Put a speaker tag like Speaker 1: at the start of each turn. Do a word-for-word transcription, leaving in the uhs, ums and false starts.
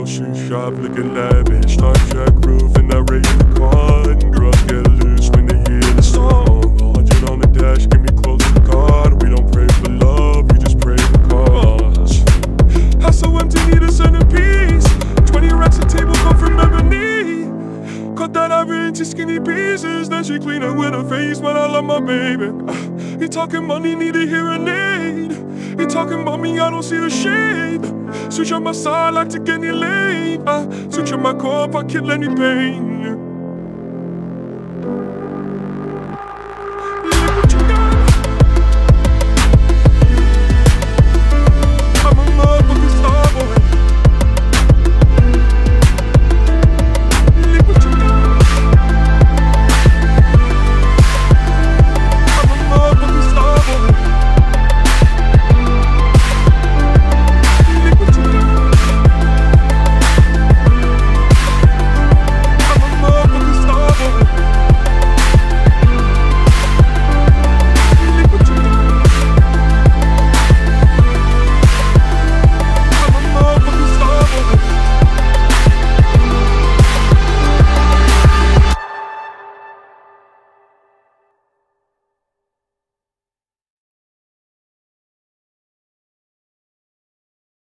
Speaker 1: grocery shop looking lavish. Star Trek roof and that raised the cotton. Girls get loose when they hear the song. Hundred on the dash, get me close to God. We don't pray for love, we just pray for cause. House so empty, need a centerpiece. Twenty racks a table come from ebony. Cut that ivory into skinny pieces. Then she clean it with her face, but I love my baby. uh, He talking money, need a hearing aid. He talking about me, I don't see the shade. Switch on my side, like to get any lane. uh, Switch on my core, I kill any pain.